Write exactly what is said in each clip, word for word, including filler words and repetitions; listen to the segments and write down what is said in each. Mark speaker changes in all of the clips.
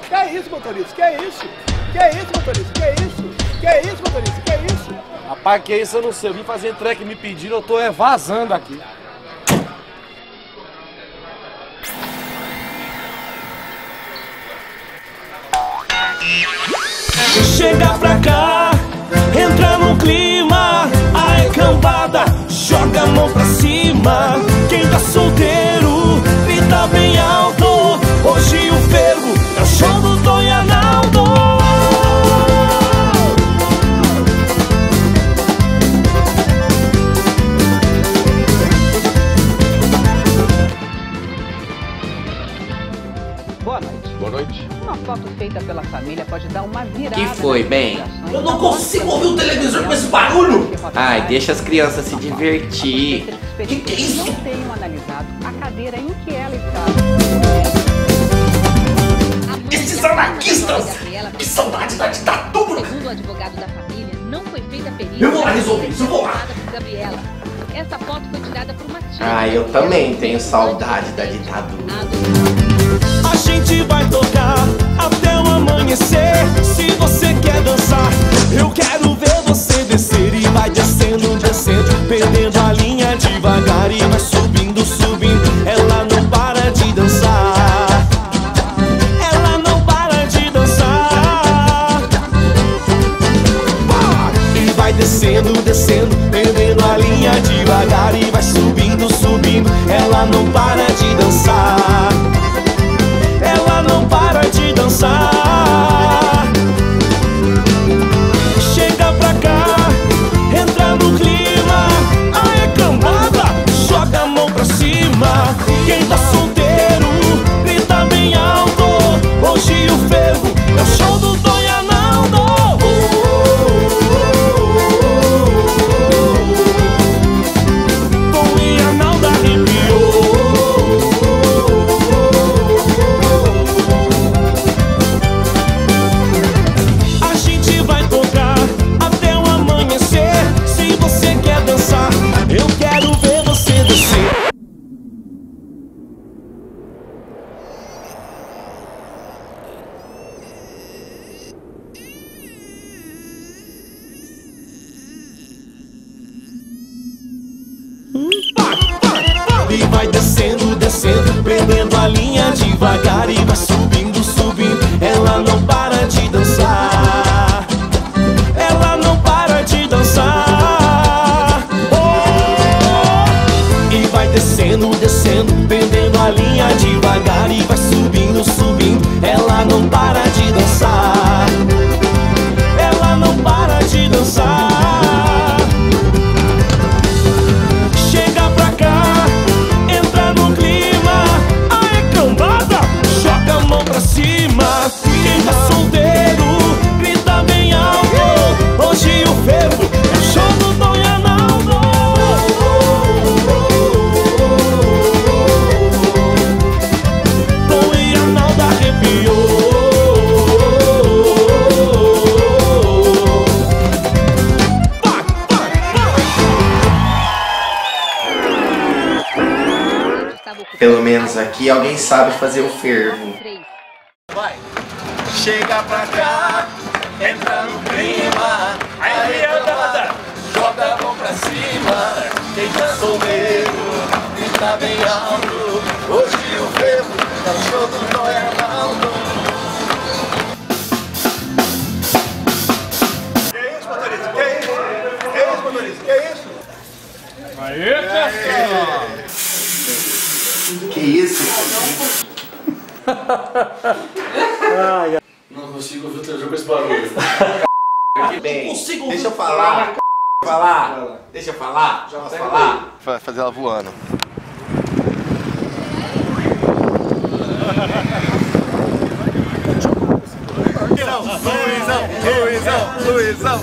Speaker 1: Que é isso, motorista? Que é isso? Que é isso, motorista? Que é isso? Que é isso, motorista? Que é isso?
Speaker 2: Rapaz, que é isso eu não sei. Eu vim fazer entrega que me pediram, eu tô é, vazando aqui.
Speaker 3: Chega pra cá, entra no clima, a cambada, joga a mão pra cima. Quem tá solteiro, grita bem alto. Hoje o fervo é o show do Dom Arnaldo.
Speaker 4: Boa noite.
Speaker 2: Boa noite.
Speaker 4: Uma foto feita pela família pode dar uma virada.
Speaker 5: Que foi, bem?
Speaker 3: Eu não consigo ouvir o televisor com esse barulho.
Speaker 5: Ai, deixa as crianças se divertir.
Speaker 4: Que que é isso? Não tenham analisado a cadeira em que ela estava.
Speaker 3: Esses anarquistas! Que saudade da ditadura!
Speaker 6: Segundo o advogado da família, não foi feita perícia.
Speaker 3: Eu vou lá resolver isso, eu vou lá!
Speaker 6: Gabriela. Essa foto foi tirada por uma tia.
Speaker 5: Ai, eu também tenho saudade da ditadura.
Speaker 3: A gente vai tocar até o amanhecer. Se você quer dançar, eu quero ver você descer. E vai descendo, descendo, perdendo a linha devagar. E vai subindo, subindo, ela não para de dançar. Ela não para de dançar. E vai descendo, descendo, perdendo a linha devagar. E vai subindo, subindo, ela não para de dançar. Ela não para de dançar. Chega pra cá, entra no clima, a cambada, joga a mão pra cima. Quem tá solteiro, grita bem alto. Hoje o fervo é o show do Dom Arnaldo. Dom Arnaldo arrepiou. Eu quero ver você descer. E vai descendo, descendo, perdendo a linha devagar. E vai subindo, subindo, ela não para de dançar. Ela não para de dançar. E vai descendo, descendo, perdendo a linha devagar. E vai subindo, subindo, ela não para de dançar. Ela não para de dançar. Chega pra cá, entra no clima, a cambada, joga a mão pra cima. Quem tá solteiro, grita bem alto. Hoje o fervo é o show do Dom Arnaldo. Dom Arnaldo arrepiou.
Speaker 5: Pelo menos aqui alguém sabe fazer o fervo.
Speaker 1: Vai. Chega pra cá, entra no clima, aí anda, joga a mão pra cima. Quem tá solteiro, grita bem alto. Hoje o fervo é o show do Dom Arnaldo. Que isso, motorista? Que isso? Que isso, motorista? Que isso?
Speaker 2: Aê, pessoal!
Speaker 5: Que isso?
Speaker 2: Não consigo ouvir o teu jogo com esse barulho.
Speaker 5: Bem, deixa eu falar. Falar. Deixa eu falar. Já posso falar?
Speaker 1: Vai fazer ela voando. Luizão, Luizão, Luizão.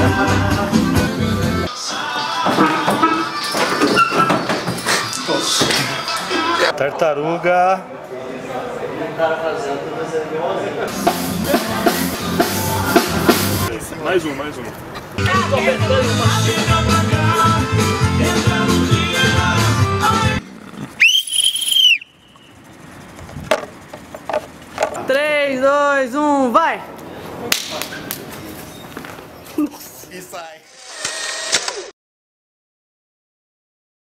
Speaker 7: Tartaruga.
Speaker 8: Mais um, mais um.
Speaker 9: três,
Speaker 7: dois, um, vai!
Speaker 5: Isso aí.